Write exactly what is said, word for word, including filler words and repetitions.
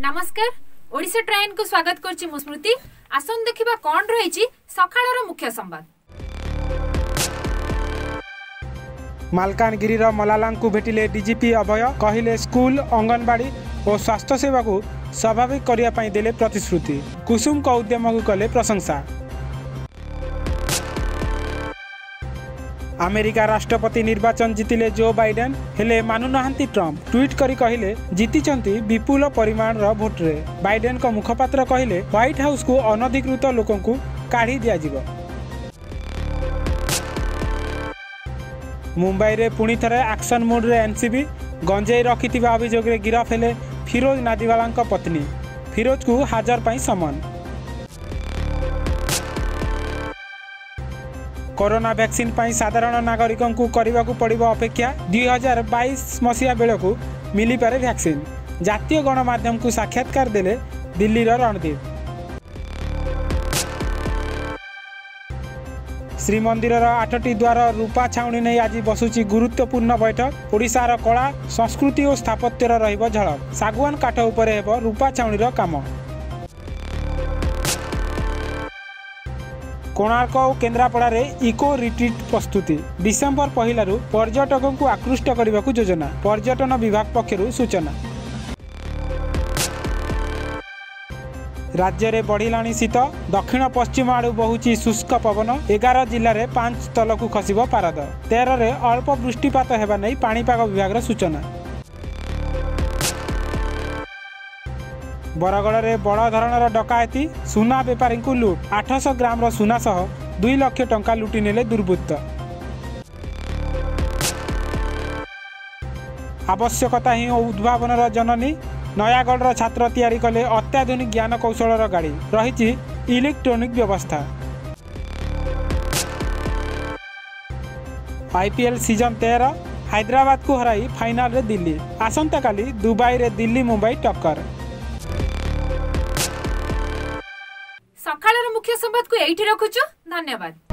नमस्कार ओडिशा ट्राइन को स्वागत करछि मु स्मृति। आसन देखिबा कोन रहिछि सखाळर मुख्य संवाद। मालकानगिरी मलालांकु भेटिले डीजीपी अभय कहिले स्कूल अंगनवाड़ी और स्वास्थ्य सेवा को स्वाभाविक करिया पई देले प्रतिश्रुति। कुसुम को उद्यम को कले प्रशंसा। अमेरिका राष्ट्रपति निर्वाचन जीतिले जो बाइडेन हेले मानु नहांती ट्रम्प। ट्वीट करी कहिले जीतिचंती विपुल परिमाण रो भोट रे। बाइडेन को मुखपात्र कहिले व्हाइट हाउस को अनधिकृत लोकन को काढ़ी दिया जिवो। मुंबई रे पुणी थरे एक्शन मोड रे एनसीबी गंजेई रखिथिबा अभियोग रे गिरफ हेले फिरोज नादीवाला पत्नी। फिरोज को हाजर पाई समन। कोरोना वैक्सीन पाई साधारण नागरिकों को करने को पड़ो अपेक्षा दुई हजार बाईस मसीहा बेल को मिली पारे वैक्सीन। जातीय गणमाध्यम को साक्षात्कार देले दिल्ली रणदीप। श्रीमंदिर आठटी द्वार रूपा छाउणी नहीं आज बसुची गुरुत्वपूर्ण बैठक। ओडिशार कला संस्कृति और स्थापत्यर रहिबो झलक। सागुआन काठ उपरे हेबो रूपा छाउणीर काम। कोणार्क और केन्द्रापड़ा रे इको रिट्रीट प्रस्तुति। डिसेम्बर पहलू पर्यटकों को आकृष्ट करने को योजना। पर्यटन विभाग पक्षरु सूचना। राज्य में बढ़िलाणी शीत। दक्षिण पश्चिम आड़ू बहुची शुष्क पवन। एगार जिले में पांच तल को खसिब पारद। तेरह रे अल्प वृष्टिपात हेबा नै पाणीपाग विभाग सूचना। बरगढ़ में बड़ धरणर डकायती। सुना बेपारी को लुट। आठ सौ ग्राम सुना सह दुई लक्ष टंका लुटि नेले दुर्बृत्त। आवश्यकता ही उद्भावनर जननी। नयागढ़ छात्र तैयारी कले अत्याधुनिक ज्ञान कौशलर गाड़ी। रही इलेक्ट्रोनिक व्यवस्था। आईपीएल सीजन तेरह हैदराबाद को हराई फाइनल रे दिल्ली। आसंता काली दुबई रे दिल्ली मुंबई टक्कर। सखाळर मुख्य संवाद को एठी रखुछु। धन्यवाद।